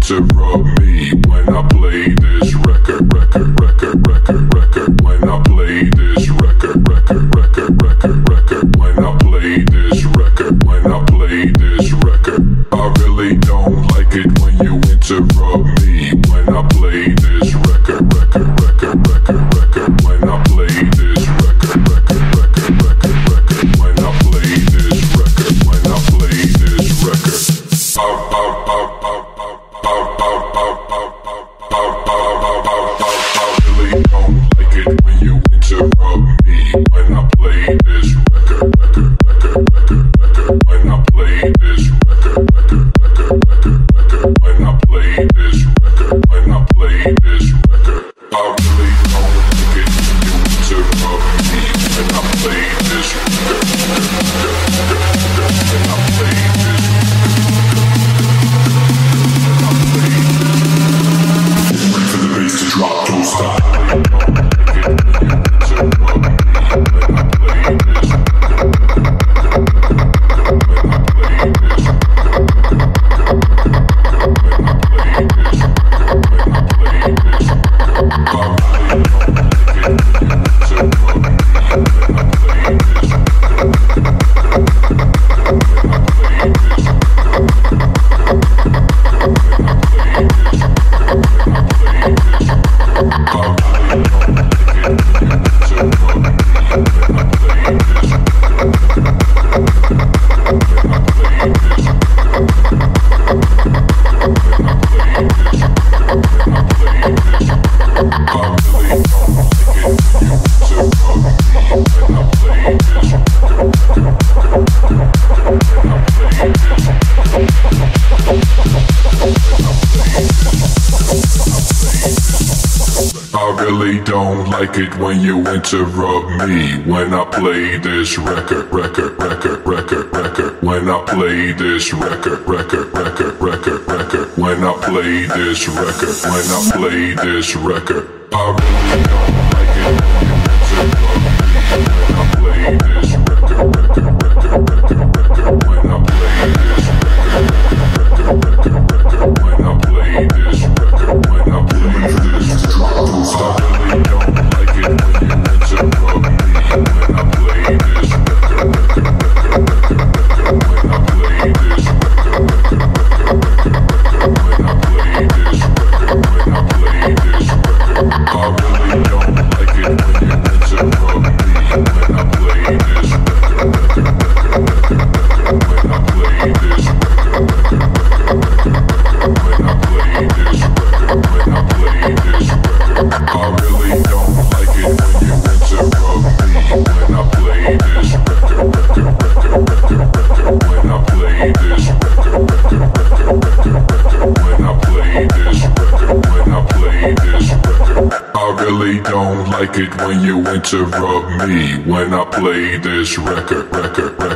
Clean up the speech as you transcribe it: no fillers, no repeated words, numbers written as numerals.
interrupt me when I play this record. When I play this record. When I play this record. When I play this record. I really don't like it when you interrupt me when I play this record. When I play this record. When I play this record. When I play this record. I really don't like it when you interrupt me when I play this record. When I play this record. When I play this record. When I play this record. I really don't like it when you interrupt me when I play this record. When I play this record. For the bass to drop, don't stop. Don't like it when you interrupt me when I play this record. When I play this record. When I play this record. When I play this record. I really don't like it when you interrupt me when I play this record. When I play this record. When I play this record. When I play this record. I really don't like it when you interrupt me when I play this record. When I play this record. When I play this record. When I play this record. I really don't like it when you interrupt me when I play this record. When I play this record. When I play this record. When I play this record. I really don't like it when you interrupt me when I play this record. When I play this record. When I play this record. When I play this record. I really don't like it when you interrupt me when I play this record.